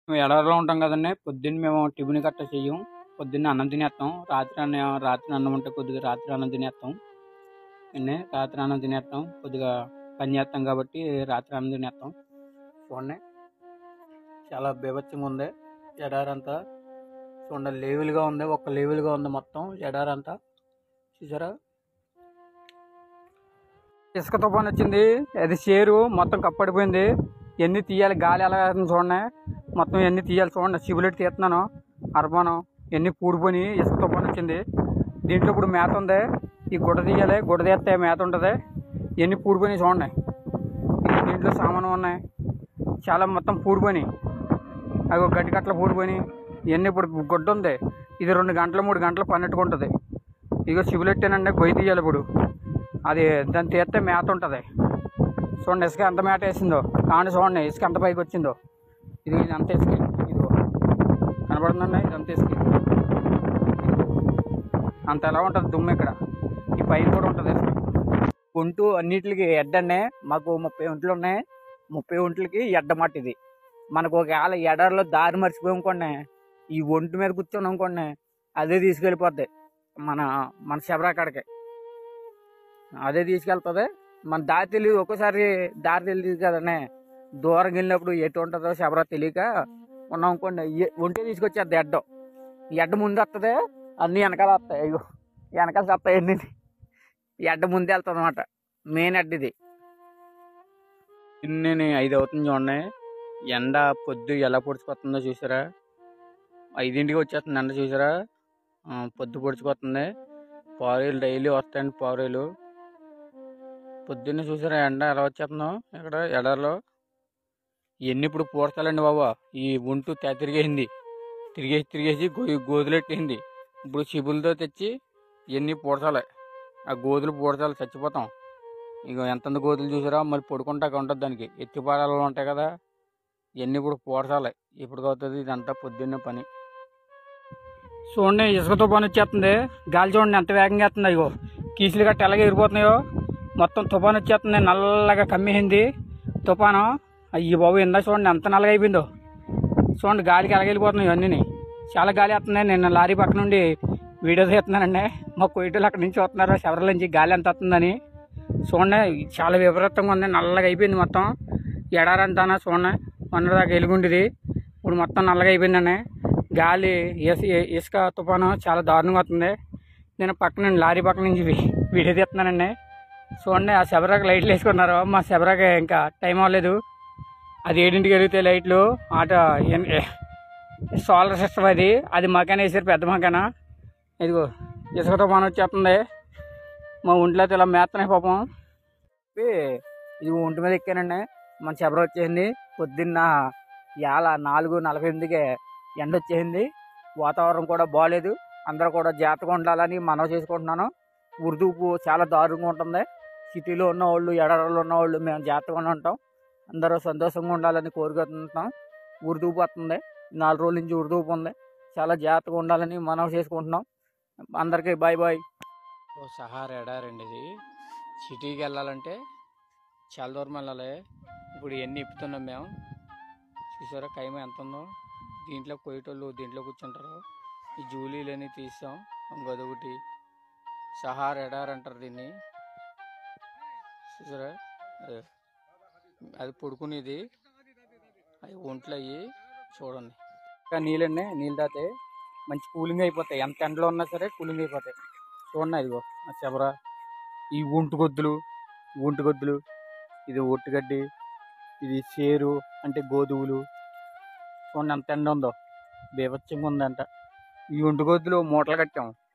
మేము ఎడారిలో ఉంటాం కదండి. పొద్దున్న మేము టిఫిన్ గట్ట చెయ్యం. పొద్దున్న అన్నం తినేస్తాం. రాత్రి అన్నం ఉంటే కొద్దిగా రాత్రి అన్నం తినేస్తాం. రాత్రి అన్నం తినేస్తాం. కొద్దిగా పని చేస్తాం కాబట్టి రాత్రి అన్నం తినేస్తాం. చూడండి, చాలా బీభత్సంగా ఉంది ఎడారంతా. చూడండి, లేవులుగా ఉంది, ఒక లేవులుగా ఉంది మొత్తం ఎడారంతా. చూసారా, ఇసుక తుఫాన్ వచ్చింది. అది చేరు మొత్తం కప్పడిపోయింది. ఎన్ని తీయాలి, గాలి ఎలా చూడండి, మొత్తం ఎన్ని తీయాలి చూడండి. సిబులెట్ తీస్తున్నాను, అర్బాను ఎన్ని పూడిపోయి ఇసుక తుఫాన్ వచ్చింది. దీంట్లో ఇప్పుడు మేత ఉంది. ఈ గుడ్డ తీయాలి, గుడ్డ తీస్తే మేత ఉంటుంది. ఎన్ని పూడిపోయినాయి చూడండి. దీంట్లో సామాను ఉన్నాయి, చాలా మొత్తం పూడిపోయినాయి. అవి గడ్డి కట్టలు పూడిపోయినాయి. ఇవన్నీ ఇప్పుడు గుడ్డ ఉంది. ఇది 2 గంటలు 3 గంటలు పన్నెట్టుకుంటుంది. ఇగో సిబులెట్టేనండి, గొయ్యి తీయాలి ఇప్పుడు. అది దాన్ని తీస్తే మేత ఉంటుంది. చూడండి, ఇసుక ఎంత మేత వేసిందో కాండి. చూడండి, ఇసుక ఎంత పైకి వచ్చిందో. ఇది అంత ఇసుక, ఇదిగో కనబడుతుందండి, ఇదంతా ఇసుక. అంత ఎలా ఉంటుంది దుమ్ము ఇక్కడ. ఈ పైన కూడా ఉంటుంది ఇసుక. ఒంటు అన్నిటికి ఎడ్డండి. మాకు 30 ఒంట్లు ఉన్నాయి. 30 ఒంట్లకి ఎడ్డ మట్టి ఇది. మనకు ఒకవేళ ఎడారిలో దారి మర్చిపోయి అనుకోండి, ఈ ఒంటి మీద కూర్చొని అనుకోండి, అదే తీసుకెళ్ళిపోద్ది మన శబరా కాడికి. అదే తీసుకెళ్తుంది. మన దారి తెలియదు, ఒక్కోసారి దారి తెలియదు కదండి. దూరం వెళ్ళినప్పుడు ఎటు ఉంటుందో శబరా తెలియక ఉన్నాం అనుకోండి, ఒంటే తీసుకొచ్చేది ఎడ్డం. ఎడ్డ ముందు వస్తుంది, అన్నీ వెనకాల వస్తాయి. అయ్యో, వెనకాల వస్తాయి అన్నీ. ఎడ్డ ముందే వెళ్తుంది అనమాట. మెయిన్ ఎడ్డ ఇది. నేను 5 అవుతుంది చూడండి. ఎండ పొద్దు ఎలా పొడుచుకొస్తుందో చూసారా. 5ంటికి వచ్చేస్తుంది ఎండ చూసారా. పొద్దు పొడుచుకొస్తుంది. పావురీలు డైలీ వస్తాయండి, పావురీలు. పొద్దున్నే చూసారా ఎండ ఎలా వచ్చేస్తుందో ఇక్కడ ఎడారిలో. ఇవన్నీ ఇప్పుడు పూడ్చాలండి బాబా. ఈ ఒంటు తిరిగేసింది, తిరిగేసి గోధులెట్టింది. ఇప్పుడు చిబులతో తెచ్చి ఇవన్నీ పూడ్చాలి. ఆ గోధులు పూడ్చాలి, చచ్చిపోతాం. ఇక ఎంతంత గోధులు చూసారా. మళ్ళీ పడుకుంటాక ఉంటుంది దానికి. ఎత్తిపారాలు ఉంటాయి కదా, ఇవన్నీ ఇప్పుడు పూడ్చాలి. ఇప్పుడు అవుతుంది ఇదంతా పొద్దున్నే పని. చూడండి, ఇసుకతో పని వచ్చేస్తుంది. గాలి చూడండి ఎంత వేగంగా వేస్తుంది. ఇగో కీసులు గట్ట ఎలాగ ఎగిరిపోతున్నాయో. మొత్తం తుఫాను వచ్చేస్తుంది. నల్లగా కమ్మేసింది తుఫాను. అయ్యి బాబు, ఇందా చూడండి ఎంత నల్లగా అయిపోయిందో. చూడండి, గాలికి ఎలాగెళ్ళిపోతున్నాయి అన్నీ. చాలా గాలి వస్తుంది. నేను లారీ పక్క నుండి వీడియో తీస్తున్నానండి. మా కొయ్యటోళ్ళు అక్కడి నుంచి వస్తున్నారు, శబరాల నుంచి గాలి ఎంత వస్తుందని. చూడండి, చాలా విపరీతంగా ఉంది. నల్లగా అయిపోయింది మొత్తం ఎడారంతా. చూడండి, మొన్నదాకా ఎలుగుండేది, ఇప్పుడు మొత్తం నల్లగా అయిపోయిందండి. గాలి ఇసుక తుఫాను చాలా దారుణంగా వస్తుంది. నేను పక్కన లారీ పక్క నుంచి వీడియో తీస్తున్నానండి. చూడండి, ఆ శబరాకి లైట్లు వేసుకున్నారు. మా శబరాకి ఇంకా టైం అవ్వలేదు. అది 7ంటికి వెలిగితే లైట్లు. సోలార్ సిస్టమ్ అది మకాన్ వేసారు, పెద్ద మకాన. ఇదిగో ఇసుక తుఫాను వచ్చేస్తుంది. మా ఒంట్లో అయితే ఇలా మేస్తున్నాయి పాపం. ఇది ఒంటి మీద ఎక్కానండి. మన శబర వచ్చేసింది. పొద్దున్న 4:48కే ఎండ వచ్చేసింది. వాతావరణం కూడా బాగాలేదు. అందరూ కూడా జాగ్రత్తగా ఉండాలని మనవి చేసుకుంటున్నాను. ఉర్దూపు చాలా దారుణంగా ఉంటుంది. సిటీలో ఉన్నవాళ్ళు, ఎడారిలో ఉన్నవాళ్ళు మేము జాగ్రత్తగానే ఉంటాం. అందరూ సంతోషంగా ఉండాలని కోరుకుంటున్నాం. ఉర్దూపు వస్తుంది, 4 రోజుల నుంచి ఉర్దూపు ఉంది. చాలా జాగ్రత్తగా ఉండాలని మనవి చేసుకుంటున్నాం. అందరికీ బాయ్ బాయ్. సహారా ఎడారండి ఇది. సిటీకి వెళ్ళాలంటే చాలా దూరం వెళ్ళాలి. ఇప్పుడు ఇవన్నీ ఇప్పుతున్నాం మేము. చూసారా కైమ ఎంత ఉందో. దీంట్లో కొయ్యటోళ్ళు దీంట్లో కూర్చుంటారు. ఈ జూలీలని తీసాం. ఇంకొకటి సహారా ఎడార్ అంటారు దీన్ని. చూసారా, అది పడుకునేది. అవి ఒంట్లు అయ్యి చూడండి. ఇంకా నీళ్ళండి, నీళ్ళు తాగితే మంచి కూలింగ్ అయిపోతాయి. ఎంత ఎండలో ఉన్నా సరే కూలింగ్ అయిపోతాయి. చూడండి, ఇదిగో ఆ చెబర, ఈ ఒంటు గొద్దులు, ఇది ఒట్టుగడ్డి, ఇది చేరు అంటే గోధువులు. చూడండి ఎంత ఎండ ఉందో, బీభత్సంగా ఉందంట. ఈ ఒంటు గొద్దులు మూటలు కట్టాం.